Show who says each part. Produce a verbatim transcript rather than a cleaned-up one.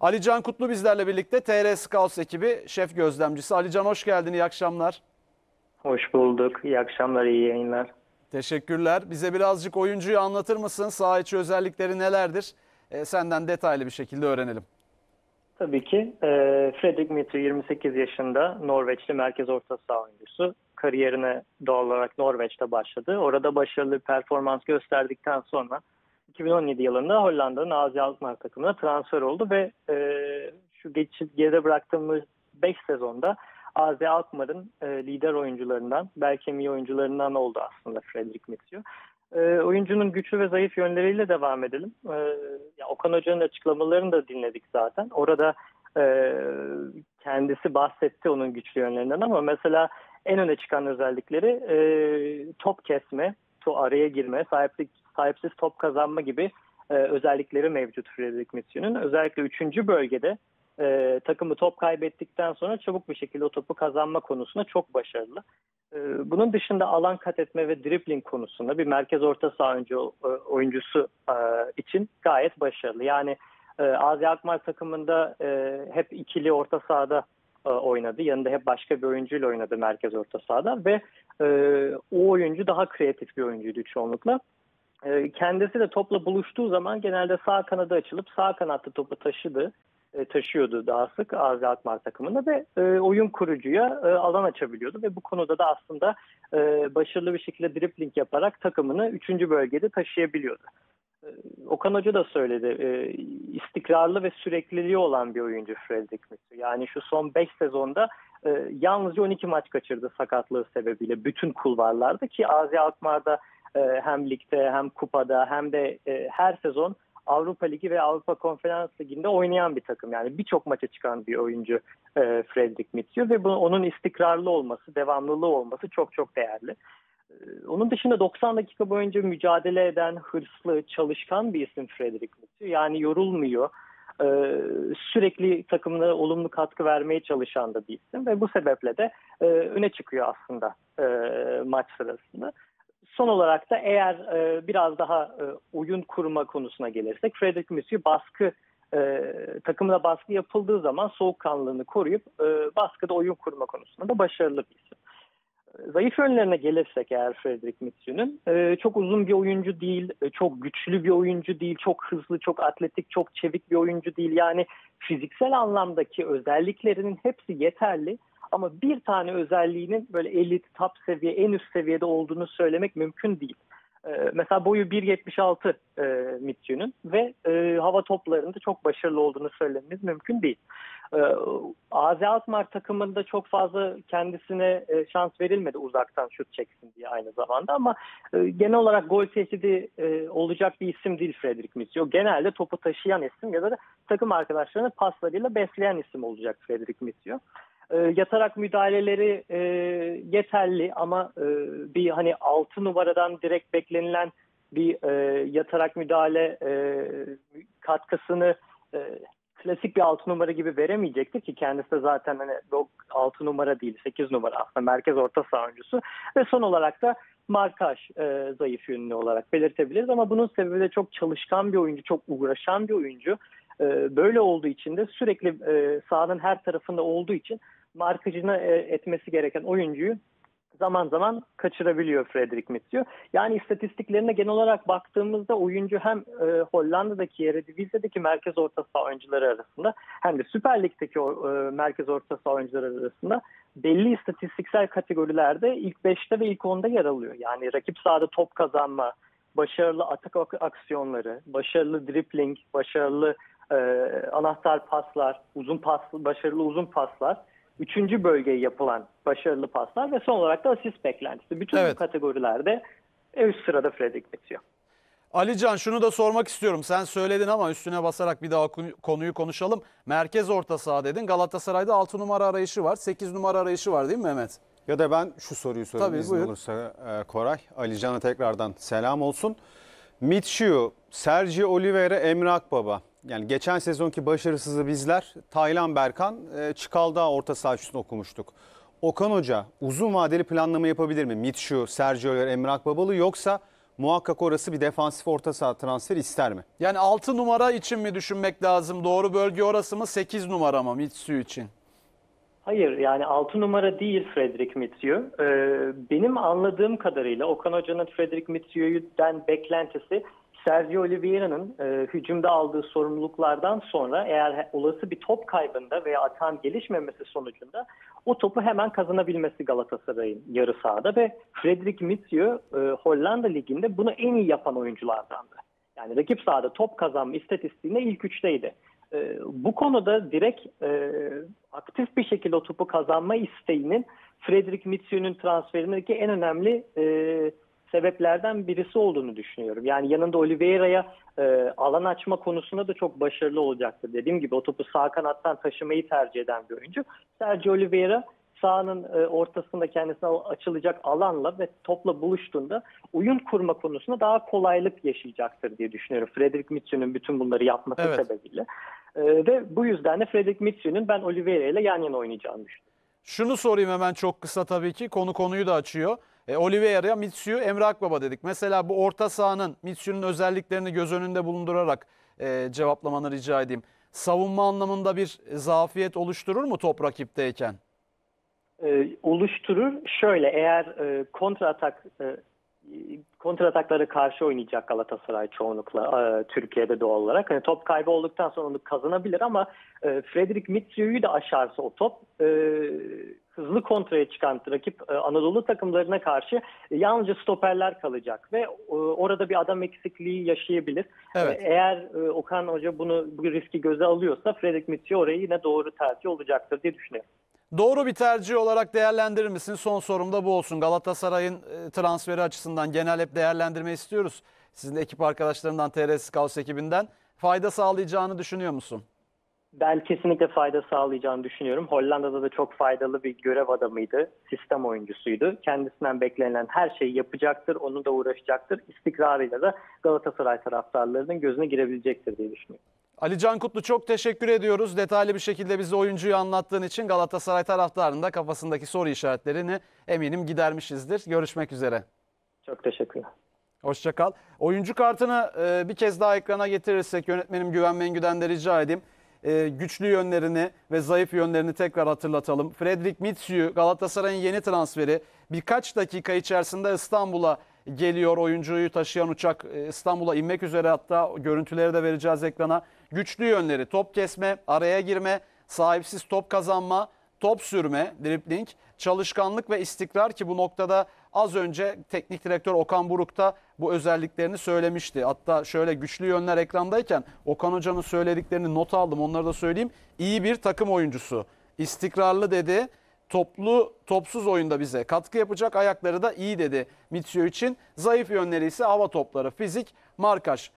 Speaker 1: Alican Kutlu bizlerle birlikte, T R Scouts ekibi şef gözlemcisi. Alican hoş geldin, iyi akşamlar.
Speaker 2: Hoş bulduk, iyi akşamlar, iyi yayınlar.
Speaker 1: Teşekkürler. Bize birazcık oyuncuyu anlatır mısın? Saha içi özellikleri nelerdir? E, senden detaylı bir şekilde öğrenelim.
Speaker 2: Tabii ki. E, Fredrik Mitry yirmi sekiz yaşında, Norveçli merkez orta saha oyuncusu. Kariyerine doğal olarak Norveç'te başladı. Orada başarılı bir performans gösterdikten sonra iki bin on yedi yılında Hollanda'nın A Z Alkmaar takımına transfer oldu ve e, şu geçit geride bıraktığımız beş sezonda A Z Alkmaar'ın e, lider oyuncularından, belki en iyi oyuncularından oldu aslında Fredrik Mitry. E, oyuncunun güçlü ve zayıf yönleriyle devam edelim. E, ya Okan Hoca'nın açıklamalarını da dinledik zaten. Orada e, kendisi bahsetti onun güçlü yönlerinden ama mesela en öne çıkan özellikleri e, top kesme, to araya girme, sahiplik, sahipsiz top kazanma gibi e, özellikleri mevcut Fredrik Mitry'nin. Özellikle üçüncü bölgede e, takımı top kaybettikten sonra çabuk bir şekilde o topu kazanma konusunda çok başarılı. E, bunun dışında alan kat etme ve dribbling konusunda bir merkez orta saha oyuncu, e, oyuncusu e, için gayet başarılı. Yani e, A Z Alkmaar takımında e, hep ikili orta sahada e, oynadı. Yanında hep başka bir oyuncuyla oynadı merkez orta sahada ve e, o oyuncu daha kreatif bir oyuncuydu çoğunlukla. Kendisi de topla buluştuğu zaman genelde sağ kanada açılıp sağ kanatta topu taşıdı, taşıyordu daha sık A Z Alkmaar takımında ve oyun kurucuya alan açabiliyordu ve bu konuda da aslında başarılı bir şekilde dribbling yaparak takımını üçüncü bölgede taşıyabiliyordu. Okan Hoca da söyledi, istikrarlı ve sürekliliği olan bir oyuncu Fredrik Mitry. Yani şu son beş sezonda yalnızca on iki maç kaçırdı sakatlığı sebebiyle bütün kulvarlarda ki A Z Alkmaar'da hem ligde hem kupada hem de her sezon Avrupa Ligi ve Avrupa Konferans Ligi'nde oynayan bir takım. Yani birçok maça çıkan bir oyuncu Fredrik Mitry ve bu, onun istikrarlı olması, devamlılığı olması çok çok değerli. Onun dışında doksan dakika boyunca mücadele eden, hırslı, çalışkan bir isim Fredrik Mitry. Yani yorulmuyor. Sürekli takımına olumlu katkı vermeye çalışan da bir isim ve bu sebeple de öne çıkıyor aslında maç sırasında. Son olarak da eğer e, biraz daha e, oyun kurma konusuna gelirsek Fredrik Mitry baskı e, takımda baskı yapıldığı zaman soğukkanlılığını koruyup e, baskıda oyun kurma konusunda da başarılı bir isim. Zayıf yönlerine gelirsek eğer Fredrik Mitry'nin e, çok uzun bir oyuncu değil, e, çok güçlü bir oyuncu değil, çok hızlı, çok atletik, çok çevik bir oyuncu değil. Yani fiziksel anlamdaki özelliklerinin hepsi yeterli. Ama bir tane özelliğinin böyle elit, top seviye, en üst seviyede olduğunu söylemek mümkün değil. Ee, mesela boyu bir yetmiş altı e, Mitry'nin ve e, hava toplarında çok başarılı olduğunu söylememiz mümkün değil. Ee, A Z Alkmaar takımında çok fazla kendisine e, şans verilmedi uzaktan şut çeksin diye aynı zamanda ama e, genel olarak gol tehdidi e, olacak bir isim değil Fredrik Mitry. O genelde topu taşıyan isim ya da takım arkadaşlarını paslarıyla besleyen isim olacak Fredrik Mitry. E, yatarak müdahaleleri e, yeterli ama e, bir hani altı numaradan direkt beklenilen bir e, yatarak müdahale e, katkısını e, klasik bir altı numara gibi veremeyecektir ki kendisi de zaten hani altı numara değil sekiz numara aslında merkez orta saha oyuncusu ve son olarak da markaj e, zayıf yönlü olarak belirtebiliriz ama bunun sebebi de çok çalışkan bir oyuncu, çok uğraşan bir oyuncu. E, böyle olduğu için de sürekli e, sahanın her tarafında olduğu için markajına etmesi gereken oyuncuyu zaman zaman kaçırabiliyor Fredrik Mitry. Yani istatistiklerine genel olarak baktığımızda oyuncu hem e, Hollanda'daki Eredivisie'deki merkez orta saha oyuncuları arasında hem de Süper Lig'deki e, merkez orta saha oyuncuları arasında belli istatistiksel kategorilerde ilk beşte ve ilk onda yer alıyor. Yani rakip sahada top kazanma, başarılı atak aksiyonları, başarılı dribbling, başarılı e, anahtar paslar, uzun pas, başarılı uzun paslar. Üçüncü bölgeye yapılan başarılı paslar ve son olarak da asist beklentisi. Bütün evet. Bu kategorilerde üst sırada Fredrik Mitry.
Speaker 1: Alican şunu da sormak istiyorum. Sen söyledin ama üstüne basarak bir daha konuyu konuşalım. Merkez orta saha dedin. Galatasaray'da altı numara arayışı var. sekiz numara arayışı var değil mi Mehmet?
Speaker 3: Ya da ben şu soruyu sorayım izin olursa Koray. Alican'a tekrardan selam olsun. Mitry, Sergio Oliveira, Emre Akbaba. Yani geçen sezonki başarısızı bizler Taylan Berkan, Çıkaldağ orta saha üçlüsünü okumuştuk. Okan Hoca uzun vadeli planlama yapabilir mi? Mitry, Sergio Oliveira, Emre Akbabalı yoksa muhakkak orası bir defansif orta saha transferi ister mi?
Speaker 1: Yani altı numara için mi düşünmek lazım? Doğru bölge orası mı? sekiz numara mı Mitsui için?
Speaker 2: Hayır, yani altı numara değil Frederick Mitsui. Ee, benim anladığım kadarıyla Okan Hoca'nın Frederick Mitsui'den beklentisi Sergio Oliveira'nın e, hücumda aldığı sorumluluklardan sonra eğer olası bir top kaybında veya atağın gelişmemesi sonucunda o topu hemen kazanabilmesi Galatasaray'ın yarı sahada ve Frederick Mitsui e, Hollanda Ligi'nde bunu en iyi yapan oyunculardandı. Yani rakip sahada top kazanma istatistiğinde ilk üçteydi. E, bu konuda direkt e, aktif bir şekilde o topu kazanma isteğinin Frederick Mitsui'nin transferindeki en önemli e, sebeplerden birisi olduğunu düşünüyorum. Yani yanında Oliveira'ya e, alan açma konusunda da çok başarılı olacaktır. Dediğim gibi o topu sağ kanattan taşımayı tercih eden bir oyuncu. Sergio Oliveira sahanın e, ortasında kendisine açılacak alanla ve topla buluştuğunda oyun kurma konusunda daha kolaylık yaşayacaktır diye düşünüyorum. Frederick Mitsui'nin bütün bunları yapması
Speaker 1: Evet.
Speaker 2: sebebiyle. E, ve bu yüzden de Frederick Mitsui'nin ben Oliveira ile yan yana oynayacağını düşünüyorum.
Speaker 1: Şunu sorayım hemen çok kısa tabii ki. Konu konuyu da açıyor. E, Oliveira, Mitsui, Emre Akbaba dedik. Mesela bu orta sahanın Mitsui'nin özelliklerini göz önünde bulundurarak e, cevaplamanı rica edeyim. Savunma anlamında bir zafiyet oluşturur mu top rakipteyken?
Speaker 2: E, oluşturur. Şöyle eğer e, kontra atak e, kontra ataklara karşı oynayacak Galatasaray çoğunlukla e, Türkiye'de doğal olarak. Hani top kaybı olduktan sonra onu kazanabilir ama e, Frederick Mitsui'yi de aşarsa o top e, hızlı kontraya çıkan rakip e, Anadolu takımlarına karşı e, yalnızca stoperler kalacak ve e, orada bir adam eksikliği yaşayabilir.
Speaker 1: Evet.
Speaker 2: E, eğer e, Okan Hoca bunu bu riski göze alıyorsa Frederick Mitsui orayı yine doğru tercih olacaktır diye düşünüyorum.
Speaker 1: Doğru bir tercih olarak değerlendirir misin? Son sorum da bu olsun. Galatasaray'ın e, transferi açısından genel hep değerlendirme istiyoruz. Sizin de ekip arkadaşlarından, T R Scouts ekibinden fayda sağlayacağını düşünüyor musun?
Speaker 2: Ben kesinlikle fayda sağlayacağını düşünüyorum. Hollanda'da da çok faydalı bir görev adamıydı. Sistem oyuncusuydu. Kendisinden beklenen her şeyi yapacaktır. Onu da uğraşacaktır. İstikrarıyla da Galatasaray taraftarlarının gözüne girebilecektir diye düşünüyorum.
Speaker 1: Ali Can Kutlu çok teşekkür ediyoruz. Detaylı bir şekilde bize oyuncuyu anlattığın için Galatasaray taraftarının da kafasındaki soru işaretlerini eminim gidermişizdir. Görüşmek üzere.
Speaker 2: Çok teşekkürler.
Speaker 1: Hoşça kal. Oyuncu kartını e, bir kez daha ekrana getirirsek yönetmenim Güven Mengü'den de rica edeyim. E, güçlü yönlerini ve zayıf yönlerini tekrar hatırlatalım. Frederick Mitsui Galatasaray'ın yeni transferi birkaç dakika içerisinde İstanbul'a geliyor. Oyuncuyu taşıyan uçak e, İstanbul'a inmek üzere, hatta görüntüleri de vereceğiz ekrana. Güçlü yönleri top kesme, araya girme, sahipsiz top kazanma, top sürme, dribling, çalışkanlık ve istikrar ki bu noktada az önce teknik direktör Okan Buruk da bu özelliklerini söylemişti. Hatta şöyle güçlü yönler ekrandayken Okan Hoca'nın söylediklerini not aldım, onları da söyleyeyim. İyi bir takım oyuncusu, istikrarlı dedi. Toplu, topsuz oyunda bize katkı yapacak, ayakları da iyi dedi Mitsui için. Zayıf yönleri ise hava topları, fizik, markaj.